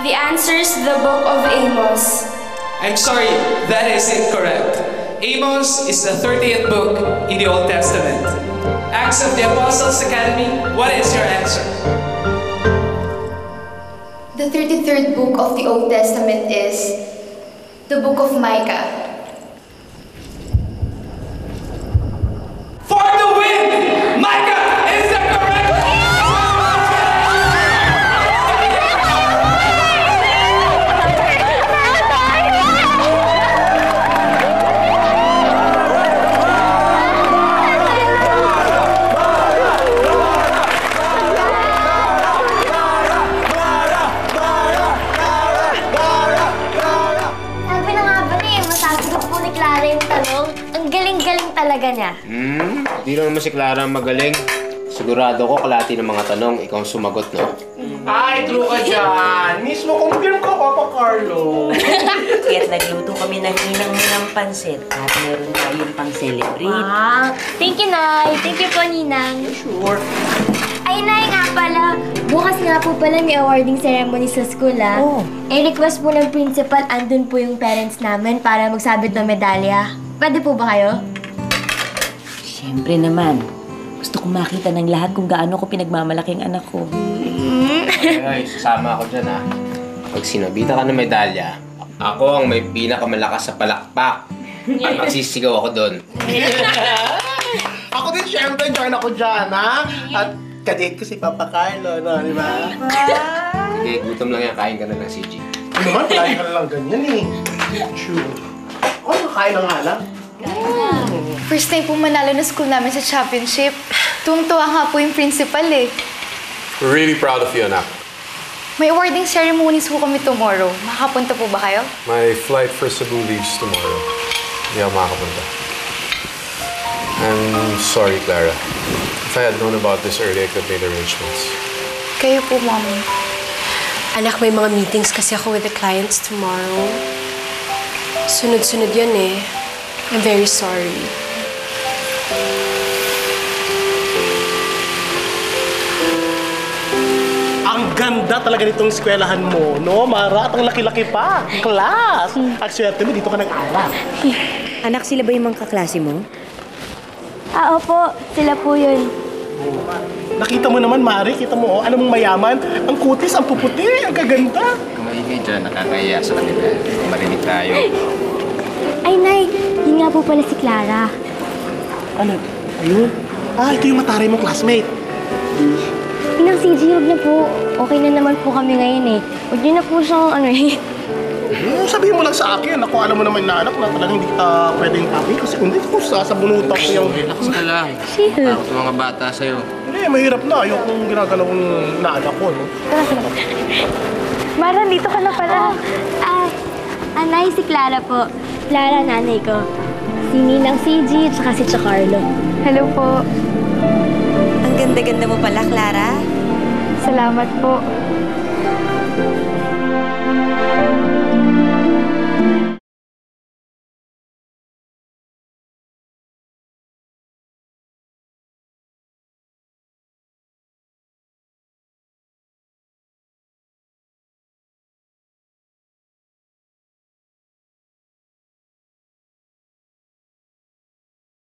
The answer is the book of Amos. I'm sorry, that is incorrect. Amos is the 30th book in the Old Testament. Acts of the Apostles Academy, what is your answer? The 33rd book of the Old Testament is the book of Micah. For the win! Micah is the correct talaga niya. Hindi lang naman si Clara magaling. Sigurado ko kalati ng mga tanong, ikaw ang sumagot, no? Ay, true ka dyan. Mismo confirm ko, Papa Carlo. Kaya't nagluto kami ng inang pansit at meron tayong pang-celebrate. Wow! Thank you, Nay. Thank you po, Ninang. Sure. Ay, Nay, nga pala. Bukas nga po pala may awarding ceremony sa school, ah. Oh. Eh, request po ng principal, andun po yung parents namin para magsabit ng medalya. Pwede po ba kayo? Siyempre naman. Gusto kong makita ng lahat kung gaano ko pinagmamalaking anak ko. Ay, sasama ako dyan, ha? Pag sinabita ka ng medalya, ako ang may pinakamalakas sa palakpak. At magsisigaw ako doon. Ako din, siyempre, join ako dyan, ha? At kadate ko si Papa Carlo, no? Di ba? Sige, gutom lang yan. Kain ka na ng CG. Ano naman, kalahin ka na lang ganyan, eh. Sure. Oh, nakain na nga lang. First time po manalo na school namin sa championship. Tuwang-tuwa nga po yung principal eh. We're really proud of you, anak. May awarding ceremonies po kami tomorrow. Makapunta po ba kayo? My flight for Cebu leaves tomorrow. Hindi ako makakapunta. I'm sorry, Clara. If I had known about this early, I could have made arrangements. Kayo po, Mommy. Anak, may mga meetings kasi ako with the clients tomorrow. Sunod-sunod yun eh. I'm very sorry. Ang ganda talaga nitong eskwelahan mo, no, Mara? At ang laki-laki pa. Class! Ang swerte mo, dito ka nag-aral. Anak, sila ba yung mga kaklase mo? Ah, opo. Sila po yun. Nakita mo naman, Mari, kita mo, oh, alam mong mayaman, ang kutis, ang puputi, ang kaganda. Kumaingay dyan, nakakaya sa kanila. Marinig tayo. Ay, Nay. Yun nga po pala si Clara. Ano? Ayun. Ah, ito yung mataray mong classmate. Inang CG, huwag na po. Okay na naman po kami ngayon eh. Huwag niyo na po siyang ano eh. Sabihin mo lang sa akin, ako alam mo naman na anak na talagang hindi kita pwedeng papi kasi kung hindi ko sasabunutan ko yung... Relax ka lang. Chill. Takot ng mga bata sa'yo. Hindi, mahirap na. Ayokong ginagalaw ng naanak ko, no? Mara, dito ka na pala. Anay, si Clara po. Clara, nanay ko. Si Ninang CG, tsaka si Chacarlo. Hello po. Ang ganda-ganda mo pala, Clara. Salamat po.